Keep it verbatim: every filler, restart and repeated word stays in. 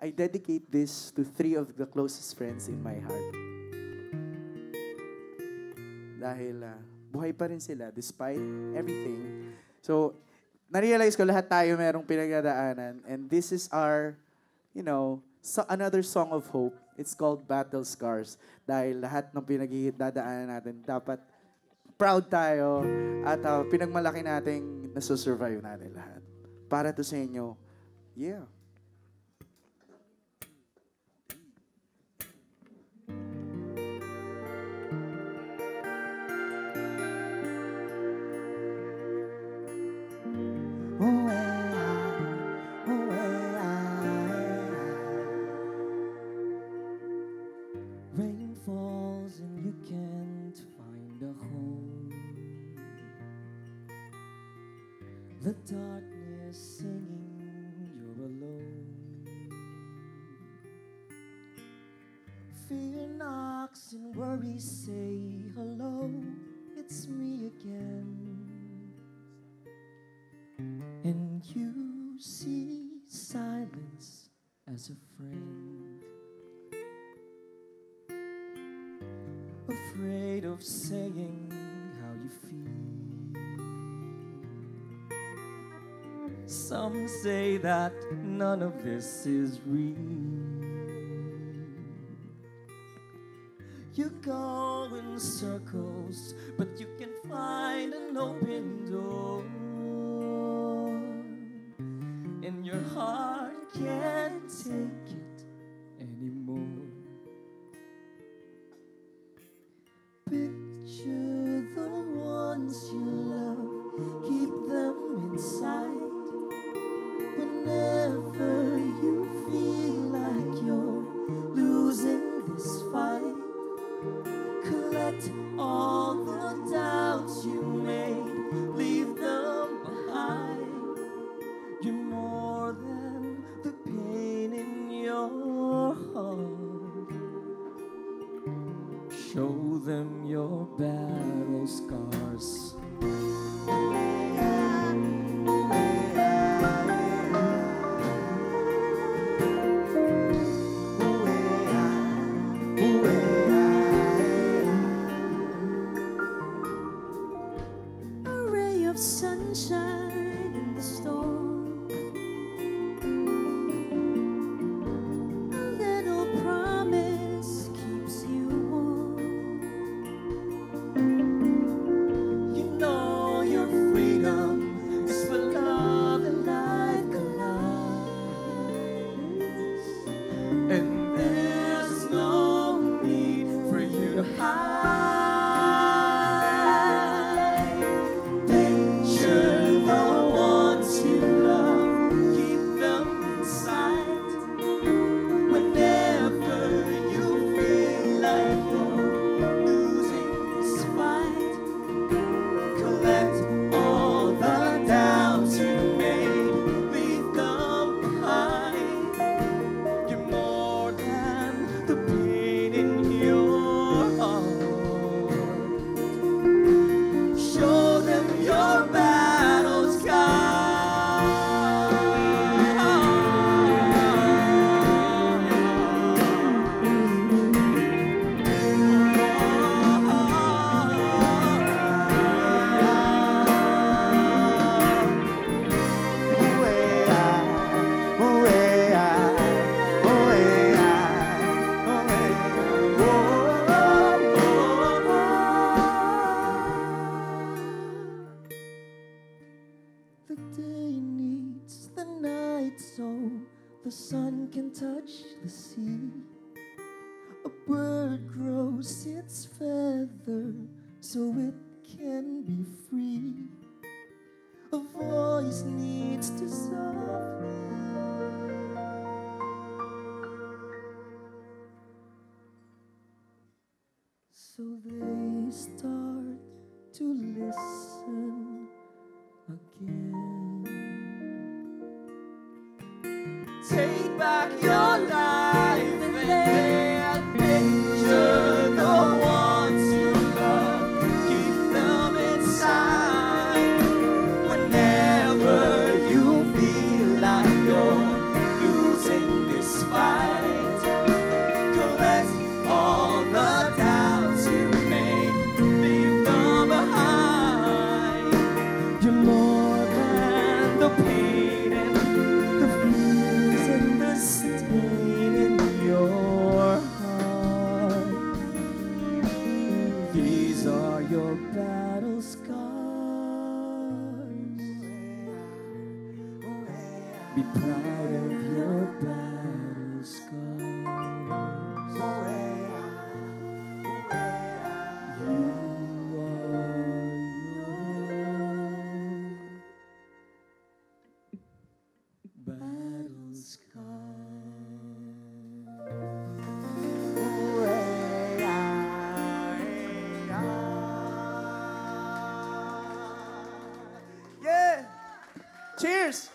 I dedicate this to three of the closest friends in my heart. Dahil uh, buhay pa rin sila despite everything. So, na-realize ko lahat tayo merong pinagdadaanan. And this is our, you know, so another song of hope. It's called Battle Scars. Dahil lahat ng pinagdadaanan natin, dapat proud tayo at uh, pinagmalaki nating nasusurvive natin lahat. Para to sa inyo, yeah. Rain falls and you can't find a home. The darkness singing, you're alone. Fear knocks and worries say hello, it's me again. And you see silence as a friend. Afraid of saying how you feel. Some say that none of this is real. You go in circles, but you can find an open door. And your heart can't take it anymore. Picture the ones you love, keep them inside. Whenever you feel like you're losing this fight, collect all the doubts you made, leave them behind. You're more than the pain in your heart. Show them your battle scars. A ray of sunshine in the storm. A little promise keeps you warm. You know your freedom is for love and life collides. And there's no need for you to hide. Picture the ones you love, keep them inside. Whenever you feel like you're losing this fight, collect all the doubts you made, leave them behind. You're more than the pain in your heart. Show them your battle The day needs the night so the sun can touch the sea. A bird grows its feather so it can be free. A voice needs to soften. So they start to listen again. Take back your life and then picture the ones you love, keep them inside. Whenever you feel like you're losing this fight, Cheers!